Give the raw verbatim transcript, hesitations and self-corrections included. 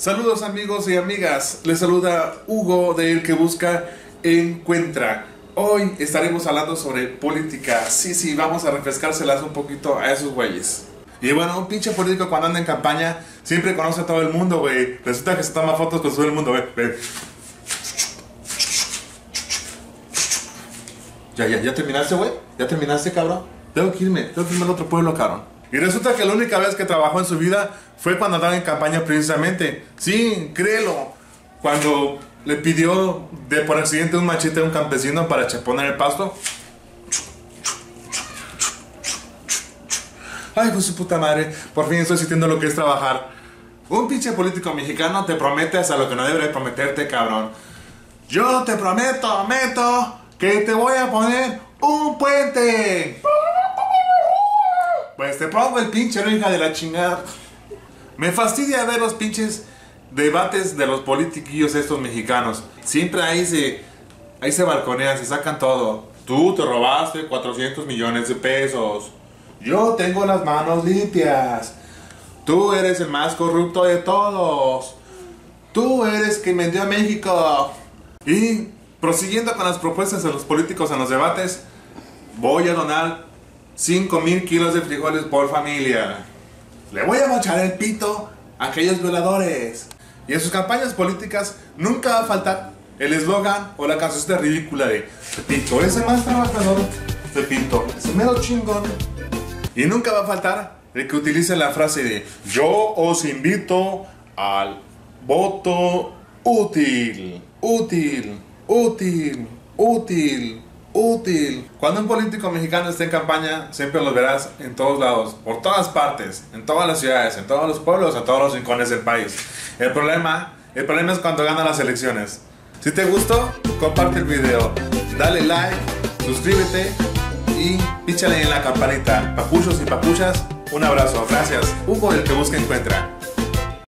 Saludos amigos y amigas, les saluda Hugo de El que Busca Encuentra. Hoy estaremos hablando sobre política. Sí, sí, vamos a refrescárselas un poquito a esos güeyes. Y bueno, un pinche político cuando anda en campaña siempre conoce a todo el mundo, güey. Resulta que se toma fotos con todo el mundo, güey. Ya, ya, ya terminaste, güey. Ya terminaste, cabrón. Tengo que irme, tengo que irme al otro pueblo, cabrón. Y resulta que la única vez que trabajó en su vida fue cuando andaba en campaña precisamente. Sí, créelo. Cuando le pidió de por accidente un machete a un campesino para chaponar el pasto. Ay, pues su puta madre, por fin estoy sintiendo lo que es trabajar. Un pinche político mexicano te promete hasta lo que no debe de prometerte, cabrón. Yo te prometo, meto, que te voy a poner un puente. Pues te pongo el pinche, no, hija de la chingada. Me fastidia ver los pinches debates de los politiquillos estos mexicanos. Siempre ahí se, ahí se balconean, se sacan todo. Tú te robaste cuatrocientos millones de pesos. Yo tengo las manos limpias. Tú eres el más corrupto de todos. Tú eres quien vendió a México. Y prosiguiendo con las propuestas de los políticos en los debates, voy a donar cinco mil kilos de frijoles por familia. Le voy a mochar el pito a aquellos violadores. Y en sus campañas políticas nunca va a faltar el eslogan o la canción ridícula de Pepito es el más trabajador, Pepito es el mero chingón. Y nunca va a faltar el que utilice la frase de yo os invito al voto útil, útil, útil, útil, útil. Cuando un político mexicano esté en campaña, siempre los verás en todos lados, por todas partes, en todas las ciudades, en todos los pueblos, en todos los rincones del país. El problema, el problema es cuando ganan las elecciones. Si te gustó, comparte el video, dale like, suscríbete y píchale en la campanita. Papuchos y papuchas, un abrazo. Gracias. Hugo, el que busca encuentra.